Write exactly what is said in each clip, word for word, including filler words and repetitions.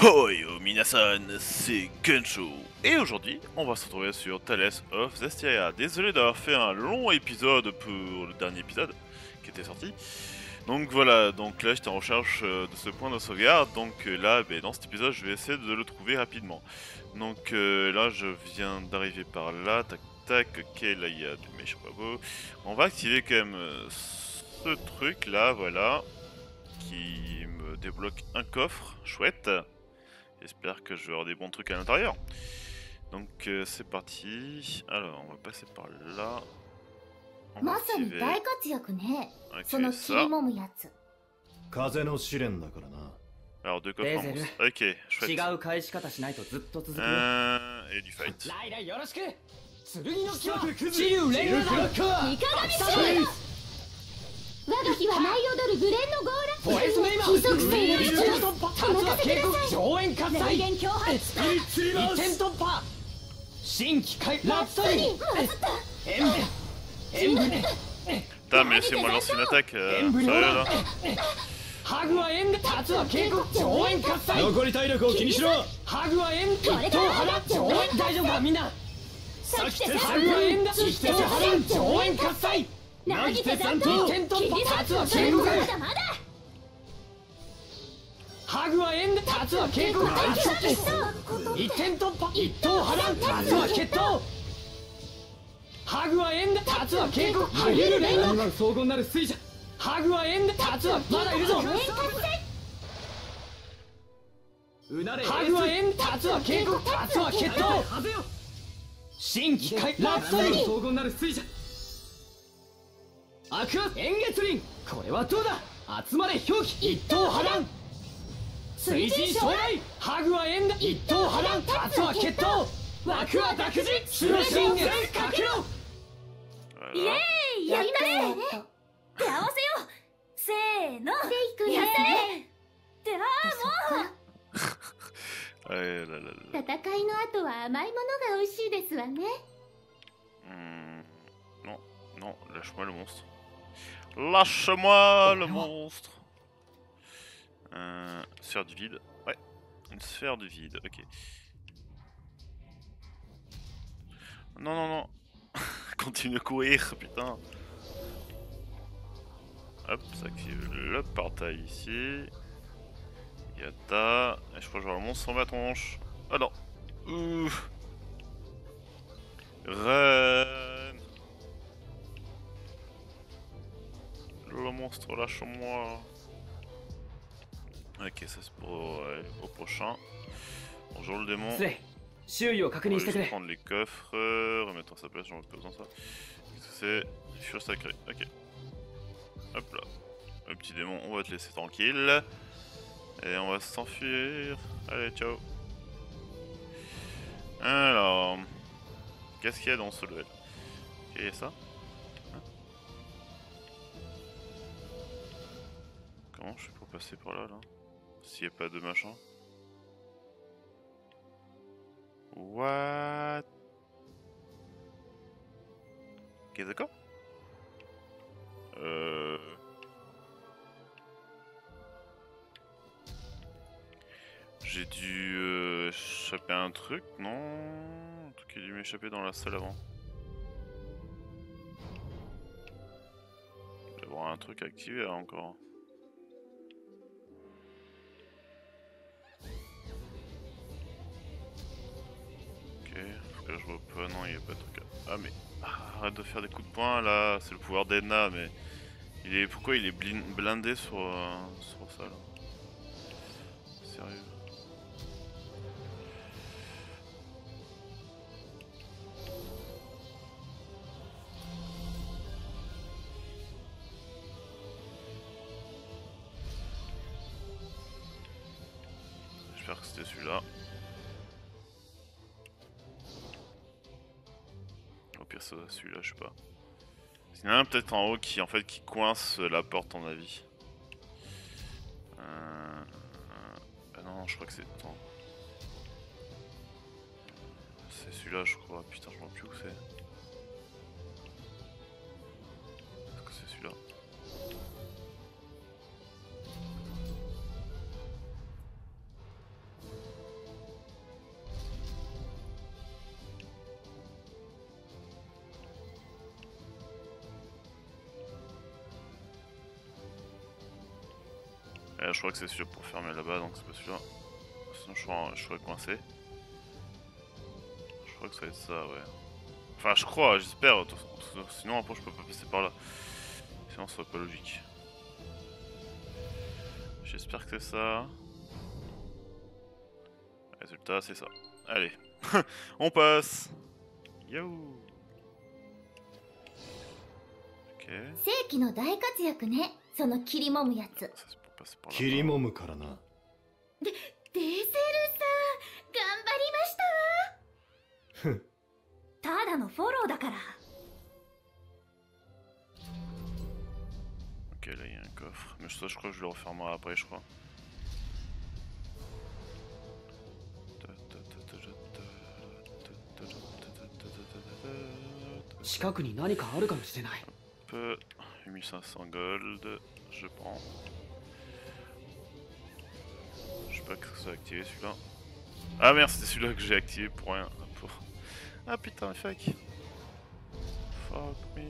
Hoi oh, minasan, c'est Gensho. Et aujourd'hui, on va se retrouver sur Tales of Zestiria. Désolé d'avoir fait un long épisode pour le dernier épisode qui était sorti. Donc voilà, donc là j'étais en recherche de ce point de sauvegarde. Donc là, ben, dans cet épisode, je vais essayer de le trouver rapidement. Donc euh, là, je viens d'arriver par là. Tac tac, ok, là il y a des méchants pas beaux. On va activer quand même euh, ce truc là, voilà. Qui me débloque un coffre, chouette. J'espère que je vais avoir des bons trucs à l'intérieur. Donc euh, c'est parti. Alors on va passer par là. On va activer. Ok, ça. Alors deux coffres en monstre. Ok, chouette. Euh, et du fight. Putain, mais laissez-moi lancer une attaque, euh, sérieux là. Ouais, là, là, là. Hmm, non, non, lâche-moi le monstre. Lâche-moi le monstre. Euh, sphère du vide. Ouais, une sphère du vide, ok. Non, non, non. Continue de courir, putain. Hop, ça active le portail ici. Yata. Et je crois que je vais avoir le monstre sans ma tronche. Ah non. Ouf. Reine. Le monstre, lâche-moi. Ok, ça c'est pour ouais, au prochain. Bonjour le démon. On va juste prendre les coffres, euh, remettre à sa place, j'en ai pas besoin de ça. Qu'est-ce que c'est? Fure sacrée, ok. Hop là. Le petit démon, on va te laisser tranquille. Et on va s'enfuir. Allez, ciao. Alors. Qu'est-ce qu'il y a dans ce level? Ok, il y a ça. Hein? Comment je fais pour passer par là, là? S'il n'y a pas de machin. What? Ok, d'accord. Euh... J'ai dû euh, échapper à un truc, non? Un truc qui a dû m'échapper dans la salle avant. Il doit y avoir un truc à activer là encore. Ok, faut que je vois pas, non il n'y a pas de truc à... Ah mais... Ah, arrête de faire des coups de poing là, c'est le pouvoir d'Edna mais... Il est... Pourquoi il est blindé sur, euh, sur ça là? Sérieux? J'espère que c'était celui-là. Au pire c'est celui-là, je sais pas. Il y en a un peut-être en haut qui en fait qui coince la porte en avis. Euh... Ah non, je crois que c'est... Attends. C'est celui-là je crois. Putain je vois plus où c'est. Est-ce que c'est celui-là? Euh, je crois que c'est celui pour fermer là-bas, donc c'est pas celui-là. Sinon je serais, je serais coincé. Je crois que ça va être ça, ouais. Enfin, je crois, j'espère. Sinon après je peux pas passer par là. Sinon ça serait pas logique. J'espère que c'est ça. Résultat, c'est ça. Allez, on passe. Yo. Ok. Ça c'est pour passer par là. 切りもむからな。 で、デーセルさん、頑張りましたわ。ただのフォローだから。 Ok, là il y a un coffre. Mais ça, je crois que je le refermerai après, je crois. 近くに何かあるかもしれない。 Peu, huit mille cinq cents gold, je prends. Je sais pas que ça a activé celui-là. Ah merde, c'était celui-là que j'ai activé pour rien. Pour... Ah putain, fuck. Fuck me.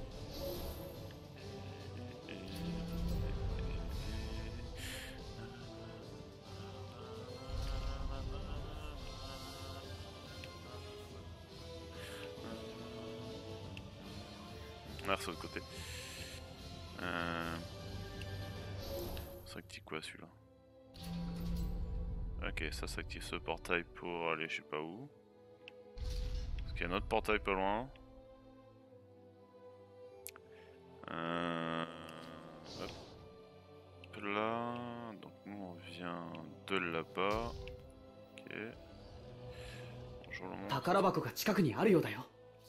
Merci de l'autre côté. Euh... Ça active quoi celui-là? Ok, ça, ça active ce portail pour aller je sais pas où. Parce qu'il y a un autre portail pas loin. Euh... Hop là. Donc nous on vient de là-bas. Ok. Bonjour le monde. 宝箱が近くにあるようだよ。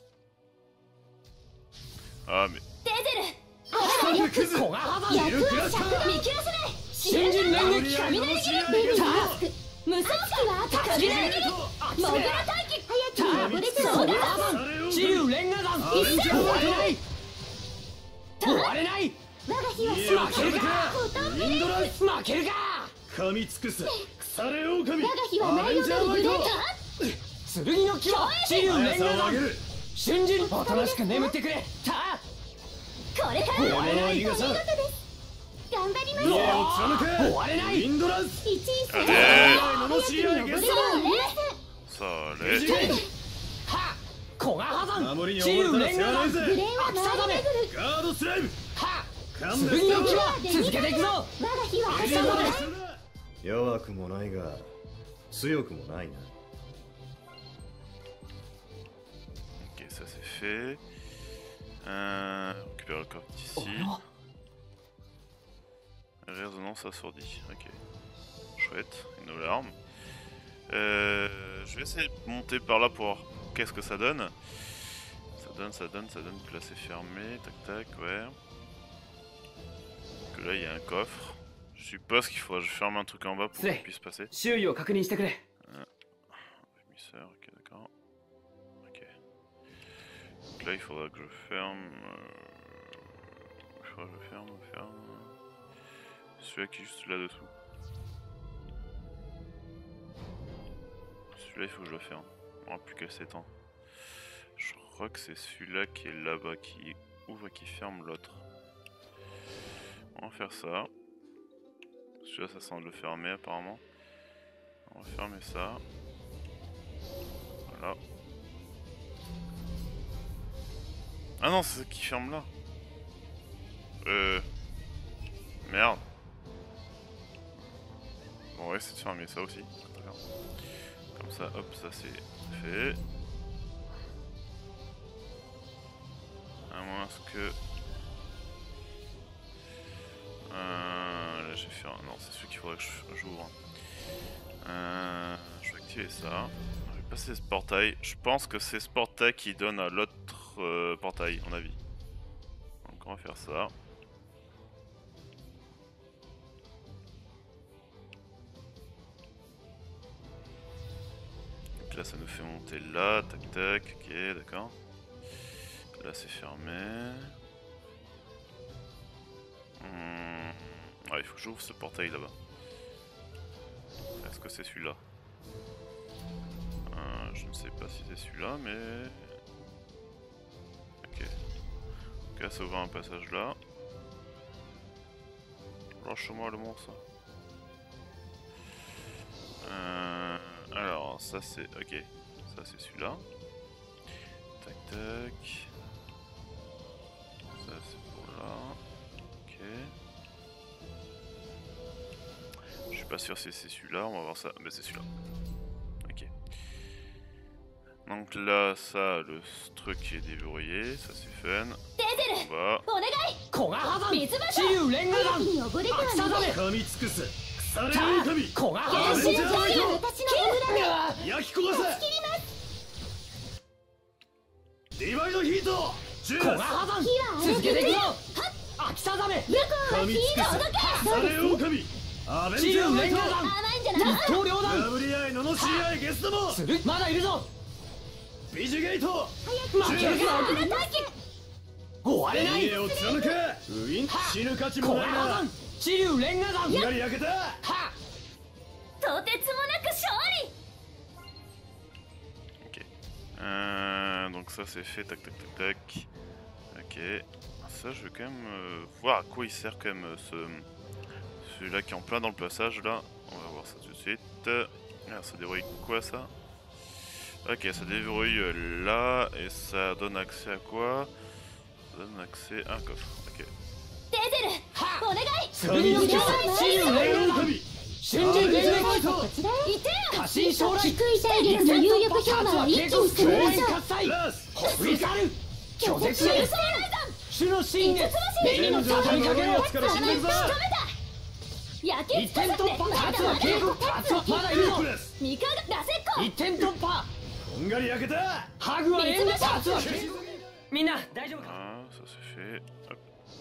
Ah mais... デゼル、 クズ子が肌にいるクラスか。 見切らせない。 新人連撃雷ベビーマスク、無双式は雷切り、モグラ待機、早く登れてそうだ。 治癒連河弾終われない終われない。 我が日は負けるかインドランス負けるか。 噛み尽くす腐れ狼。 我が日は内容のブレーカ剣の牙治癒連河弾春人おとなしく眠ってくれ。たこれから終われない。 見事です。頑張ります。 家を貫け終われないインドランス。 一位戦のの知り合いゲット。 さあ、レイ。 は小賀破山守りに治癒追われたら連河弾知らないぜ。 ブレーは秋雨回り巡る。 ガードスライム。 は勘剣弁の牙続けていくぞ。 我が日はして朝もない。 弱くもないが強くもないな。 Ok, ça c'est fait. Euh, récupérer le coffre d'ici. Résonance assourdie. Ok. Chouette. Une nouvelle arme. Euh, je vais essayer de monter par là pour voir qu'est-ce que ça donne. Ça donne, ça donne, ça donne que là c'est fermé. Tac tac, ouais. Que là il y a un coffre. Je suppose qu'il faudra que je ferme un truc en bas pour qu'on puisse passer. 周囲を確認してくれ。 Émissaire, ok d'accord. Ok. Donc là il faudra que je ferme. Euh... Il faudra que je ferme, ferme. Celui-là qui est juste là-dessous. Celui-là il faut que je le ferme. On n'aura plus qu'à s'étendre. Je crois que c'est celui-là qui est là-bas qui ouvre et qui ferme l'autre. On va faire ça. Celui-là ça semble le fermer apparemment. On va fermer ça. Voilà. Ah non, c'est ça qui ferme là. Euh... Merde. Bon, on va essayer de fermer ça aussi. Comme ça, hop, ça c'est fait. À moins que... Euh, là j'ai fait un... Non, c'est celui qu'il faudrait que j'ouvre. Euh, je vais activer ça. Je vais passer ce portail. Je pense que c'est ce portail qui donne à l'autre euh, portail, à mon avis. Donc on va faire ça. Donc là ça nous fait monter là, tac tac, ok d'accord. Là c'est fermé. Hum... Ah, il faut que j'ouvre ce portail là-bas. Est-ce que c'est celui-là? euh, Je ne sais pas si c'est celui-là, mais... Ok. Donc là ça ouvre un passage là. Lâche-moi le monstre. Euh, alors, ça c'est... Ok, ça c'est celui-là. Tac tac. Ça c'est pour là. Ok. Je suis pas sûr si c'est celui-là, on va voir ça. Mais c'est celui-là. Ok. Donc là, ça, le truc qui est déverrouillé, ça c'est fun. On va... 古賀破山水柱治癒連河山に溺れては秋雨なぜ噛み尽くす腐れじゃあ狼古賀破原山始の影を私の油で焼き焦がせディバイドヒートジュ古賀ース破山火は荒れてく続けていくぞ秋雨向こうは噛み火尽くが届けす腐れ狼アベン治ジャー癒ナイト連河山甘いんじゃない一刀両断殴り合い罵り合いゲスどもするまだいるぞビジゲート負けるか油体験終われない家を貫けウィン死ぬ価値も古賀ないな破山治癒連河山こんがり焼けたはとてつもなく勝利 Ok. Euh, donc ça c'est fait, tac tac tac tac. Ok. Ça je vais quand même euh, voir à quoi il sert quand même euh, ce... Celui-là qui est en plein dans le passage là. On va voir ça tout de suite. Alors ça déverrouille quoi ça? Ok, ça déverrouille euh, là et ça donne accès à quoi? Ça donne accès à un coffre. Ok. デゼルお願いすぐに治癒連河山瞬時連連ファイトこちらへ行って過信将来低い体力の有力氷馬は一気に攻めましょう喝采ラスホリサル拒絶主す主の信念目にの畳みかけろやつから死んでるぞ焼き一点突破勝は警告勝はまだいるぞプレス三日がラセッコ一点突破こんがり焼けたハグは連打勝はみんな大丈夫か Ah, ça c'est fait. Hop.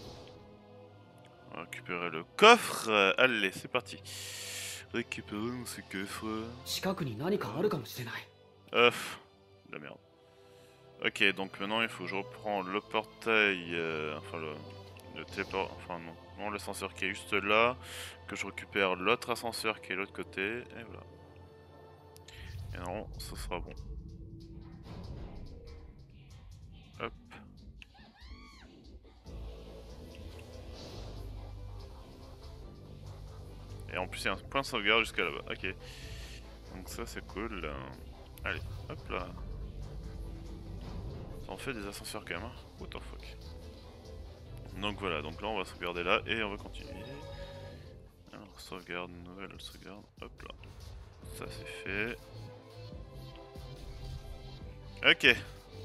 On va récupérer le coffre. Euh, allez, c'est parti. Récupérons ce coffre. 近くに何かあるかもしれない Euh, de la merde. Ok, donc maintenant il faut que je reprends le portail, euh, enfin le, le téléport, enfin non, non l'ascenseur qui est juste là, que je récupère l'autre ascenseur qui est de l'autre côté, et voilà. Et non, ce sera bon. Hop. Et en plus il y a un point de sauvegarde jusqu'à là-bas, ok. Donc ça c'est cool. Allez, hop là. Ça en fait des ascenseurs quand même, hein. What the fuck. Donc voilà, donc là on va sauvegarder là et on va continuer. Alors sauvegarde, nouvelle sauvegarde, hop là. Ça c'est fait. Ok.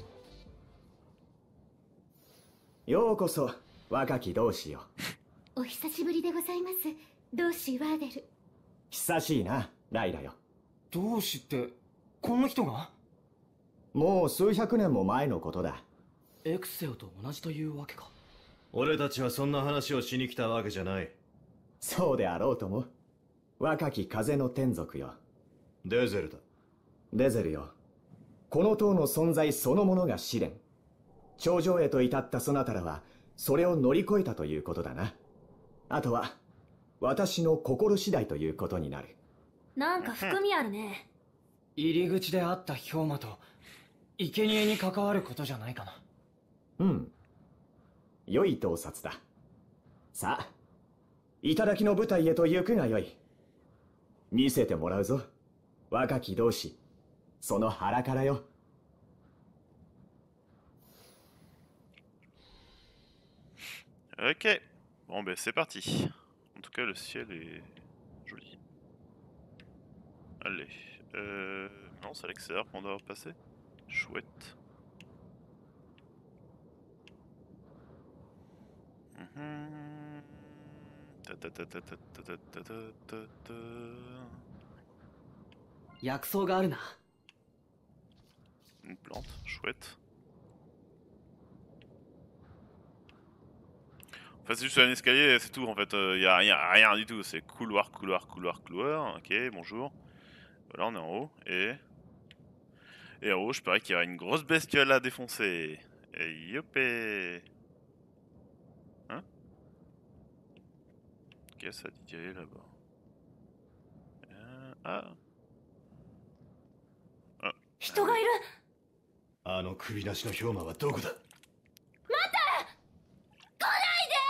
ようこそ若き同志よ。 お久しぶりでございます同志ワーデル久しいなライラよ。 どうしてこの人がもう数百年も前のことだ。 エクセオと同じというわけか俺たちはそんな話をしに来たわけじゃない。 そうであろうとも。若き風の天族よ。 デゼルだ。 デゼルよ。この塔の存在そのものが試練。頂上へと至ったそなたらはそれを乗り越えたということだな。あとは私の心次第ということになる。 なんか含みあるね入り口であった氷馬と生贄に関わることじゃないかな。 うん。良い洞察だ。さあ、頂の舞台へと行くがよい。見せてもらうぞ。若き同志、その腹からよ。 Ok. Bon ben c'est parti. En tout cas le ciel est joli. Allez. Euh... Non, c'est à l'extérieur qu'on doit passer. Chouette. Mhm. Ta ta ta ta ta ta ta ta ta ta ta. 薬草があるな。 Une plante, chouette. En fait c'est juste un escalier, c'est tout en fait, il euh, y a rien, rien du tout, c'est couloir, couloir, couloir, couloir, ok, bonjour. Voilà, on est en haut, et... Et en haut, je parie qu'il y aura une grosse bestiole à défoncer. Et yopé. Hein? Ok, ça dit d'y aller là-bas. Euh, ah. Ah. 人がいるあの首なしの氷馬はどこだ。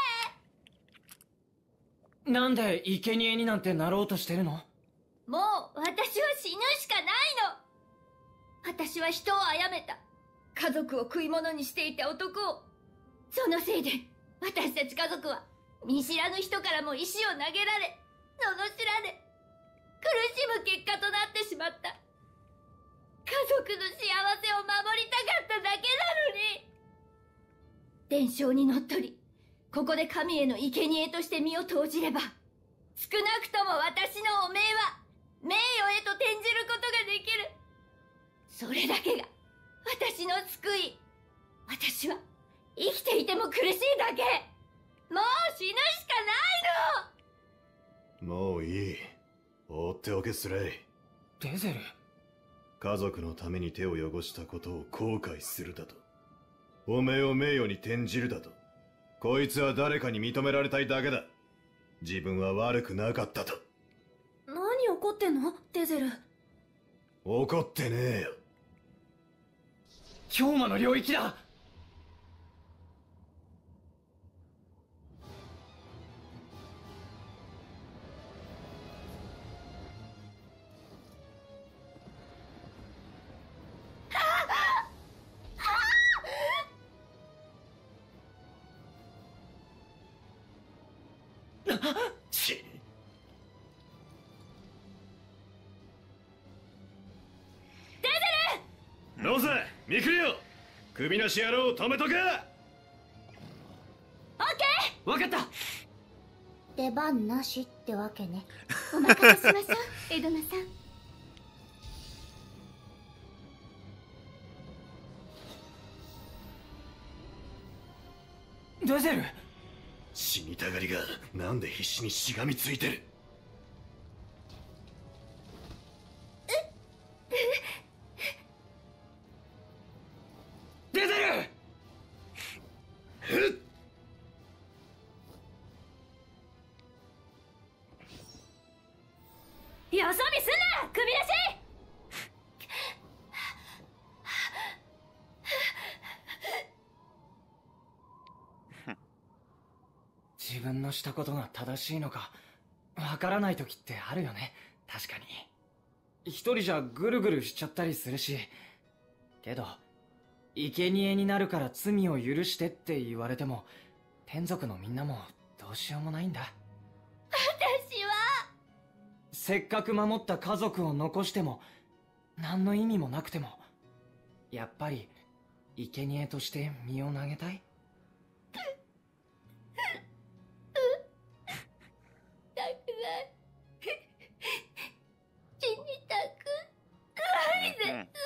なんで生贄になんてなろうとしてるのもう私は死ぬしかないの。私は人を殺めた。家族を食い物にしていた男を。そのせいで私たち家族は見知らぬ人からも石を投げられ、罵られ、苦しむ結果となってしまった。家族の幸せを守りたかっただけなのに。伝承にのっとり、ここで神への生贄として身を投じれば、少なくとも私の汚名は名誉へと転じることができる。それだけが私の救い。私は生きていても苦しいだけ。もう死ぬしかないの。 もういい。放っておけスレイ。 デゼル。 家族のために手を汚したことを後悔するだと。おめえを名誉に転じるだと。こいつは誰かに認められたいだけだ。自分は悪くなかったと。 何怒ってんのデゼル。 怒ってねえよ。 氷魔の領域だ。 ちどうせミクリオ、首なし野郎を止めとけ。 オッケー。 わかった。 出番なしってわけね。お任せしましょうエドナさん。 デゼル。 死にたがりがなんで必死にしがみついてる。 デゼル。 よそ見すんな首なし。 自分のしたことが正しいのかわからない時ってあるよね。確かに一人じゃぐるぐるしちゃったりするし、けど生贄になるから罪を許してって言われても天族のみんなもどうしようもないんだ。 私はせっかく守った家族を残しても何の意味もなくてもやっぱり生贄として身を投げたい。 死にたくないです。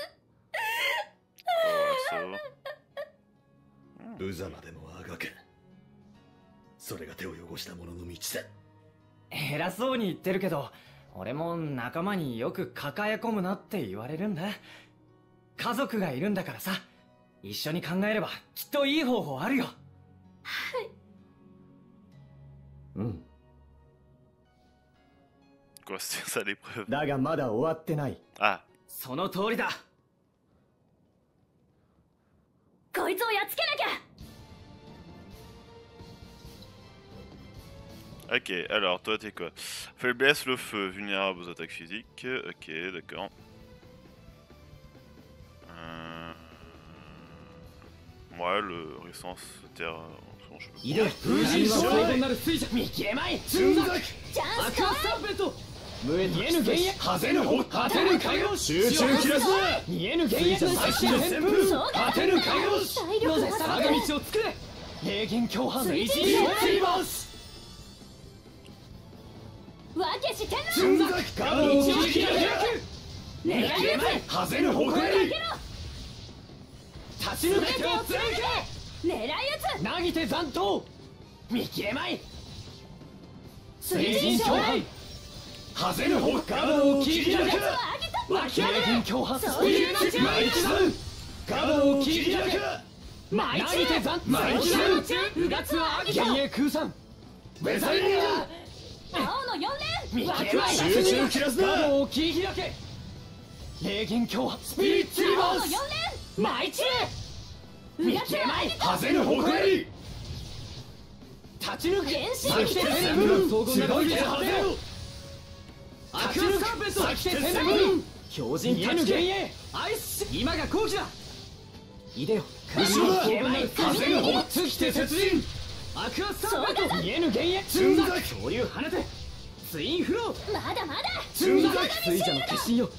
無様でもあがけ。それが手を汚した者の道だ。 偉そうに言ってるけど俺も仲間によく抱え込むなって言われるんだ。家族がいるんだからさ、一緒に考えればきっといい方法あるよ。 はい。 うん。 Quoi, c'est ça l'épreuve? だがまだ終わってない。 あ、 その通りだ。 こいつをやっつけなきゃ。 Ok, alors toi t'es quoi? Faiblesse, le feu, vulnérable aux attaques physiques. Ok, d'accord. Euh... Ouais, le résistance terre. Bon, je sais pas. 風神将来なる水車見切れまい。寸作チャンスアクアスタンペット無え逃げぬ原野果てぬ方果てぬ海洋集中切らす逃げぬ原野最新旋風果てぬ海洋ロゼさ我が道を作れ霊言強破の一時を追ますわけしてな。 寸作ガードを切り開く狙い撃つ風の誇り立ち抜け手を貫け狙い撃つ。 なぎて残党見切れまい水神勝敗風の方ガードを切り開く脇上げ強破スピリッツマイチダウンガードを切り開くなぎて残マイチダウンうがつは幻影空散ウェザリング青のよん連見切れまい集中切らすなガードを切り開け霊言強破スピリッツリバースマイチ見切れまい風の誇り立ち抜け原神先手旋風総合などいて風を立ちアクアサーペント先手天分強靭立ち幻影アイス今が好機だいでよ後ろだ風の方突きて鉄人アクアサーペント見えぬ幻影つんざく恐竜跳ねてツインフローまだまだつんざく水者の決心よ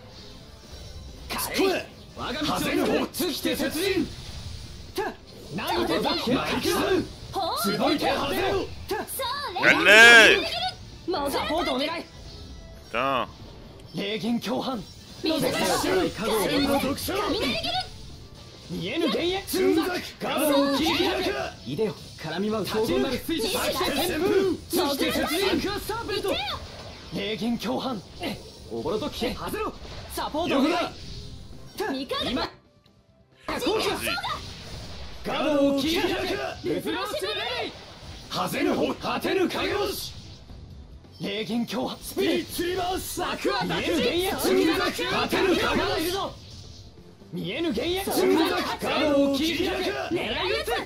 軽い我が道を行く突きて鉄人た投げてザッマイクザウすごい手外れろ頑張れサポートお願い Putain. 霊言共犯水が知らない加護連の特徴見えぬ幻影つんざくガードを切り開くいでよ絡み舞う黄金なる水車先手旋風そして鉄人アクアサーペント霊言共犯おぼろと危険外れろサポートお願い今後期だガードを切り開くレズラースレイハゼぬ方果てぬ影星霊言共犯スピリッツリバースアクア見えぬ幻影つんざく果てぬ影がいるぞ見えぬ幻影つんざくガードを切り開く狙い撃つ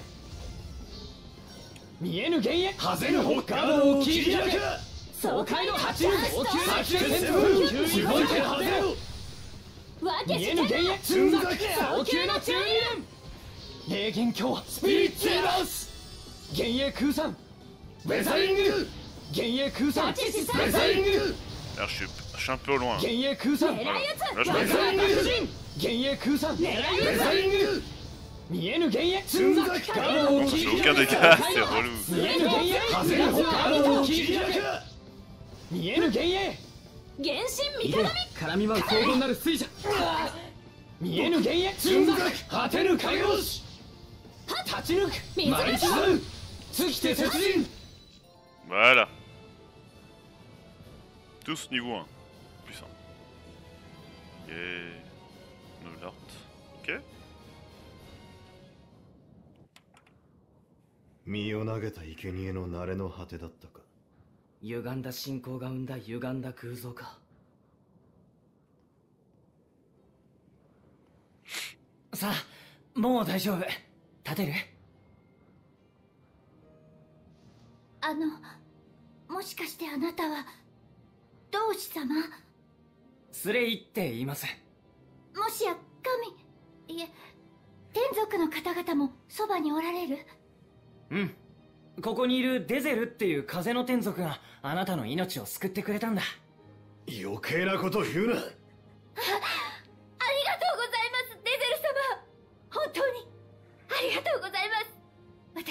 見えぬ幻影ハゼぬ方ガードを切り開く爽快の八流高級な先手旋風すごい手ハゼろ見えぬ幻影つんざく高級な中二連霊言共犯スピリッツリバース幻影空散ウェザリング幻影空散ウェザリング Alors, je suis, je suis un peu loin. 幻影空散 Voilà. Là, je ウェザリング幻影空散ウェザリング見えぬ幻影つんざくガードを切り Aucun 開く dégât, c'est relou. 見えぬ幻影ハゼぬ方ガードを切り開く見えぬ幻影原神いでよ絡み舞う黄金なる水車見えぬ幻影つんざく果てぬ影星立ち抜くマリチザウ突きて鉄人 Voilà. Tous niveau un. Plus un. Et... Noulart. Ok. 身を投げた生贄の慣れの果てだったか。 歪んだ信仰が生んだ歪んだ空想か。さあ、もう大丈夫。立てる？ あのもしかしてあなたは同志様？ スレイって言います。 もしや神いえ天族の方々もそばにおられる？ うん、ここにいるデゼルっていう風の天族があなたの命を救ってくれたんだ。 余計なこと言うな。 ありがとうございますデゼル様。本当にありがとうございます。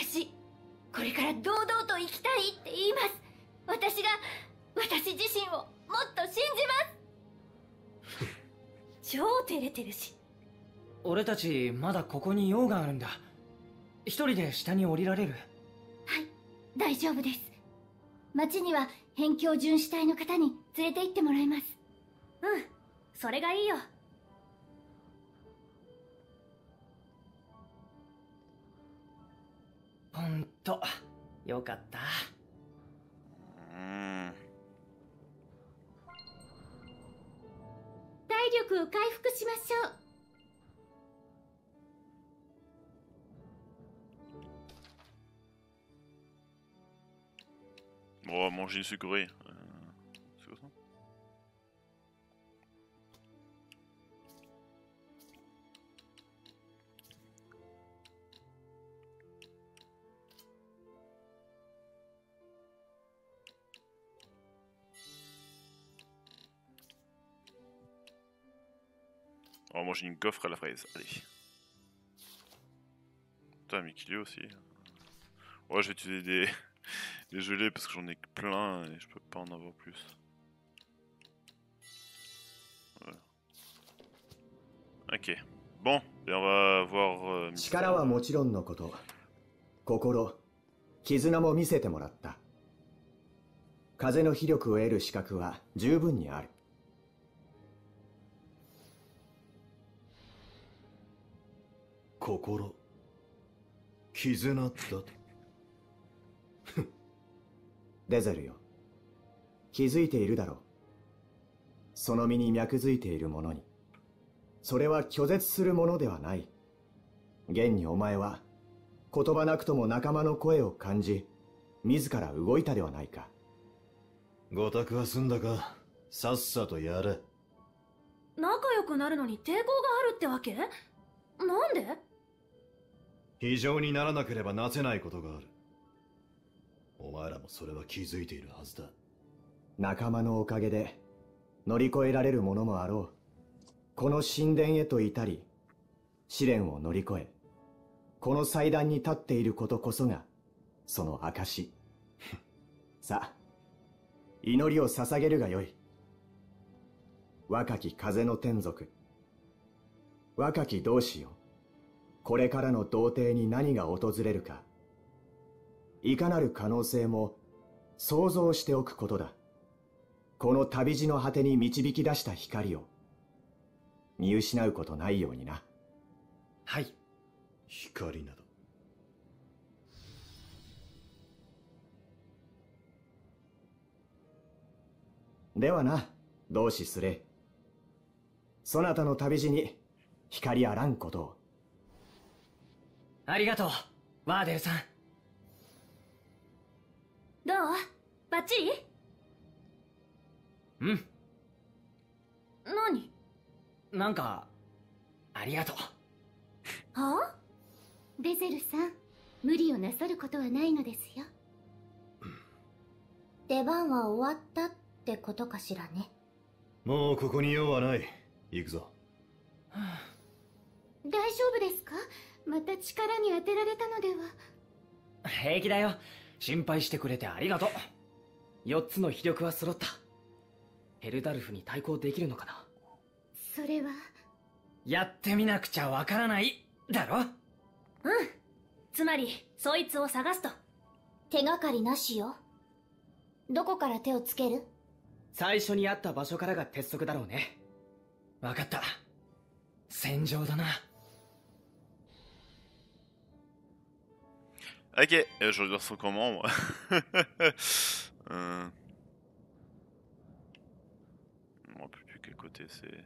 私これから堂々と生きたいって言います。私が私自身をもっと信じます超照れてるし。 俺たちまだここに用があるんだ。一人で下に降りられる？ はい大丈夫です。町には辺境巡視隊の方に連れて行ってもらいます。うんそれがいいよ。 ほんとよかった。 Hmm. 体力を回復しましょう。 On va manger une sucrerie. Euh, c'est quoi ça? On va manger une gaufre à la fraise, allez. Putain, Mikilio aussi. Ouais, je vais utiliser des... des gelées parce que j'en ai plein et je peux pas en avoir plus. Voilà. Ok. Bon, et on va voir... Euh, 力はもちろんのこと、心、絆も見せてもらった。風の威力を得る資格は十分にある。 心、絆だと。 デゼルよ、気づいているだろう。その身に脈づいているものに。それは拒絶するものではない。現にお前は言葉なくとも仲間の声を感じ、自ら動いたではないか。 ごたくは済んだか。 さっさとやれ。 仲良くなるのに抵抗があるってわけ？なんで？ 非常にならなければなせないことがある。お前らもそれは気づいているはずだ。 仲間のおかげで乗り越えられるものもあろう。この神殿へと至り、試練を乗り越え、この祭壇に立っていることこそがその証。さあ、祈りを捧げるがよい。若き風の天族、若き同志よ、これからの童貞に何が訪れるか、いかなる可能性も想像しておくことだ。この旅路の果てに導き出した光を見失うことないようにな。 はい。 光など。 ではな、同志スレイ。そなたの旅路に光あらんことを。 ありがとう、ワーデルさん。 どう？バッチリ？ うん。 何？ なんか、ありがとう。 はあ？デゼルさん、無理をなさることはないのですよ。出番は終わったってことかしらね。 もうここに用はない。行くぞ。 大丈夫ですか？また力に当てられたのでは。 平気だよ。心配してくれてありがとう。よっつの秘力は揃った。ヘルダルフに対抗できるのかな？ それは。 やってみなくちゃわからないだろ？ うん。つまりそいつを探すと。 手がかりなしよ。どこから手をつける？ 最初に会った場所からが鉄則だろうね。わかった。戦場だな。 Ok, euh, je regarde son comment moi. euh... Je me rappelle plus quel côté c'est.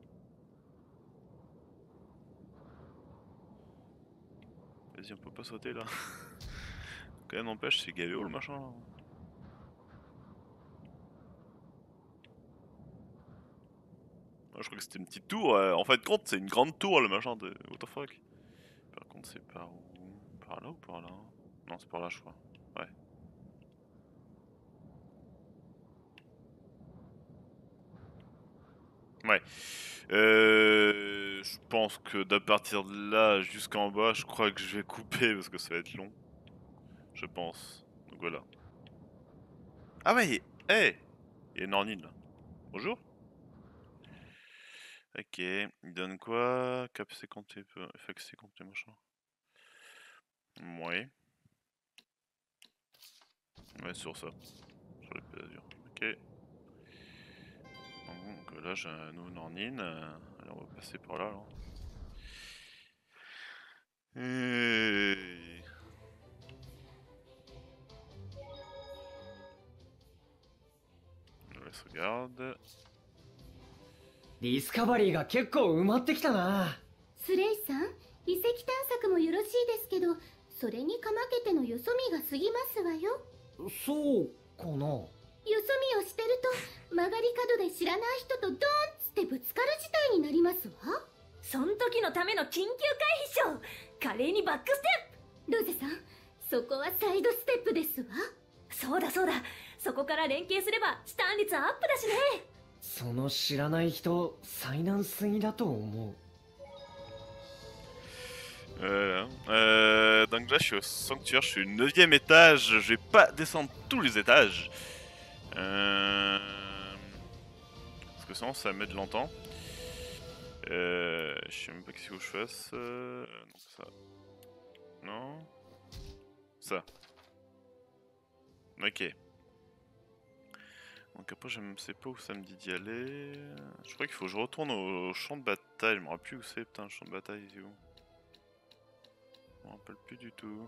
Vas-y, on peut pas sauter là. Quand même, n'empêche, c'est galio le machin. Je crois que c'était une petite tour. Euh, en fait, compte, c'est une grande tour le machin de. What the fuck? Par contre, c'est par où? Par là ou par là? Non, c'est par là, je crois. Ouais. Ouais. Euh, je pense que d'à partir de là jusqu'en bas, je crois que je vais couper parce que ça va être long. Je pense. Donc voilà. Ah ouais, hé hey, il y a Nornine là. Bonjour. Ok, il donne quoi? Cap cinquante, F X cinquante, machin. Ouais. Ouais, sur ça. Sur les pédazures. Ok. Donc là, j'ai un nouveau Nornine. Allez, on va passer par là. Alors. Et... On laisse regarde. ディスカバリーが結構埋まってきたな。 スレイさん、遺跡探索もよろしいですけど、それにかまけてのよそ見が過ぎますわよ。 そうかな。 よそ見をしてると曲がり角で知らない人とドーンつってぶつかる事態になりますわ。 そん時のための緊急回避ショー。華麗にバックステップ。 ロゼさん、そこはサイドステップですわ。 そうだそうだ、そこから連携すればチタン率アップだしね。 その知らない人、災難すぎだと思う。 Voilà. Euh, donc là je suis au sanctuaire, je suis au neuvième étage, je vais pas descendre tous les étages. Euh... Parce que sinon ça va mettre longtemps. Euh... Je sais même pas qu'est-ce qu'il faut que je fasse. Euh... Donc ça. Non. Ça. Ok. Donc après je ne sais pas où ça me dit d'y aller. Je crois qu'il faut que je retourne au champ de bataille, je me rappelle plus où c'est, putain, le champ de bataille, c'est où? Je me rappelle plus du tout.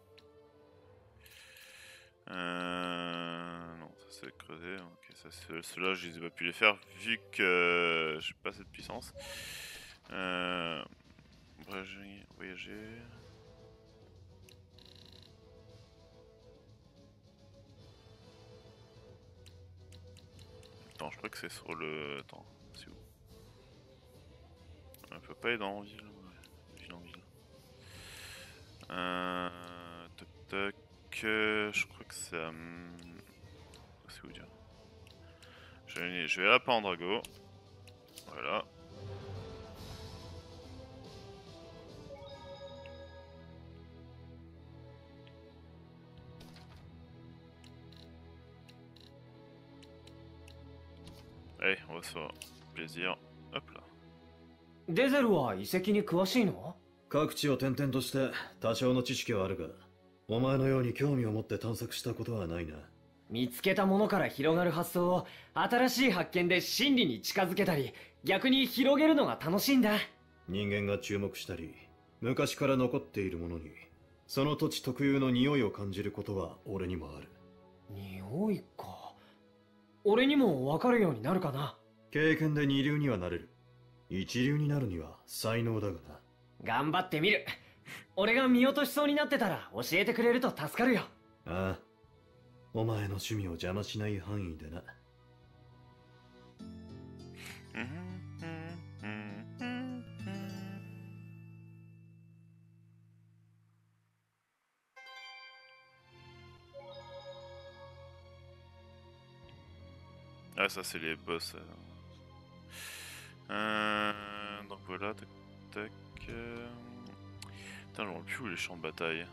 Euh... Non, ça c'est creusé. Ok, ça c'est ceux-là, je les ai pas pu les faire vu que euh, j'ai pas cette puissance. Euh... Voyager. Voyager. attends, je crois que c'est sur le... Attends, c'est où? On peut pas aller dans ville. Ouais. Ville en ville. Euh... Toc toc... Euh, je crois que c'est... Euh... C'est où dire? Je vais, je vais à Pendrago. Voilà. Allez, on va se faire plaisir. Hop là. デゼルは遺跡に詳しいの？ 各地を転々として多少の知識はあるが、お前のように興味を持って探索したことはないな。 見つけたものから広がる発想を新しい発見で真理に近づけたり、逆に広げるのが楽しいんだ。 人間が注目したり、昔から残っているものに、その土地特有の匂いを感じることは俺にもある。 匂いか。俺にも分かるようになるかな。 経験で二流にはなれる。一流になるには才能だがな。 頑張ってみる。俺が見落としそうになってたら教えてくれると助かるよ。 ああ、お前の趣味を邪魔しない範囲でな。 Ah, ça c'est les boss. Euh... Donc voilà, tac tac. Euh... Putain, je vois plus où les champs de bataille.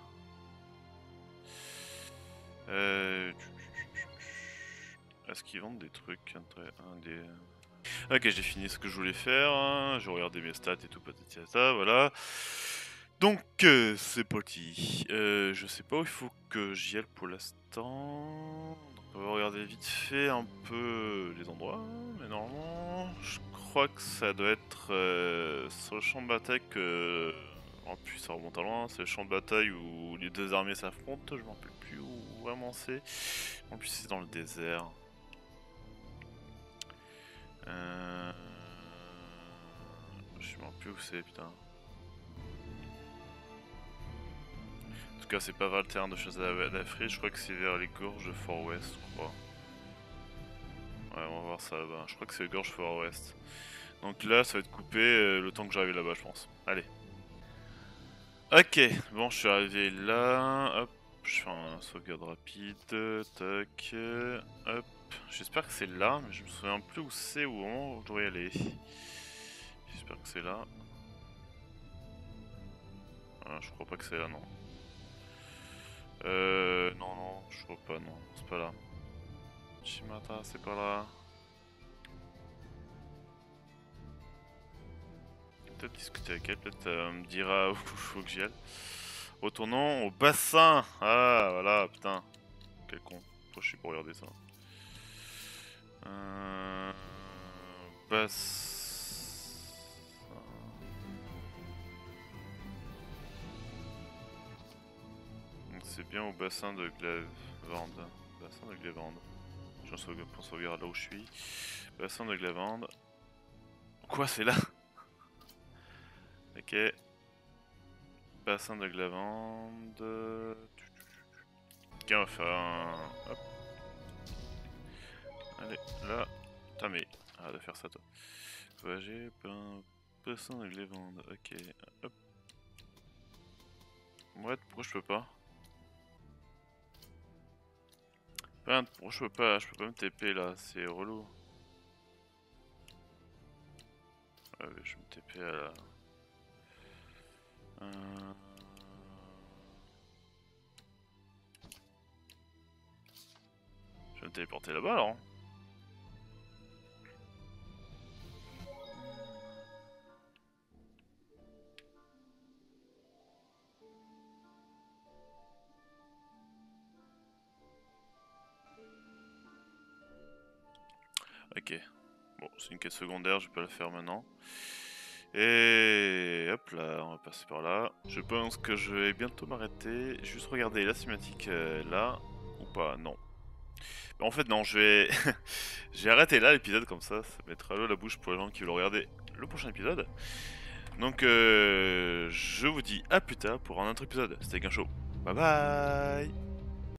Euh... Est-ce qu'ils vendent des trucs? Un des... Ok, j'ai fini ce que je voulais faire. Hein. J'ai regardé mes stats et tout, patati patata, voilà. Donc, euh, c'est parti. Euh, je sais pas où il faut que j'y aille pour l'instant. On va regarder vite fait un peu les endroits, mais normalement, je crois que ça doit être euh, sur le champ de bataille que... En plus, ça remonte à loin, c'est le champ de bataille où les deux armées s'affrontent, je m'en rappelle plus où vraiment c'est. En plus, c'est dans le désert. Euh... Je m'en rappelle plus où c'est, putain. En tout cas, c'est pas vers le terrain de chasse à la frise, je crois que c'est vers les gorges de Fort West, je crois. Ouais, on va voir ça là-bas. Je crois que c'est les gorges de Fort West. Donc là, ça va être coupé euh, le temps que j'arrive là-bas, je pense. Allez. Ok, bon, je suis arrivé là. Hop, je fais un sauvegarde rapide. Tac. Hop. J'espère que c'est là, mais je me souviens plus où c'est, où on doit y aller. J'espère que c'est là. Ah, je crois pas que c'est là, non. Euh... Non, non, je crois pas, non. C'est pas là. Shimata, c'est pas là. Peut-être discuter avec elle, peut-être euh, me dira où il faut que j'y aille. Retournons au bassin. Ah, voilà, putain. Quel con. Toi, je suis pour regarder ça. Euh... Bassin. C'est bien au bassin de Glavande. Bassin de Glavande. Je pense sauvegarder là où je suis. Bassin de Glavande. Quoi, c'est là? Ok. Bassin de Glavande. Ok, on va faire un... Hop. Allez, là. Putain, mais... Arrête de faire ça, toi. Voyager, bassin de Glavande. Ok, hop. Ouais, pourquoi je peux pas? Ben, pourquoi je peux pas, je peux pas me T P là, c'est relou. Ouais, je me T P à la... Euh... Je vais me téléporter là-bas alors. Ok, bon c'est une quête secondaire, je vais pas la faire maintenant. Et hop là, on va passer par là. Je pense que je vais bientôt m'arrêter. Juste regarder la cinématique euh, là, ou pas, non. Mais en fait non, je vais... J'ai arrêté là l'épisode comme ça, ça mettra l'eau à la bouche pour les gens qui veulent regarder le prochain épisode. Donc euh, je vous dis à plus tard pour un autre épisode. C'était Gunshow. Bye bye.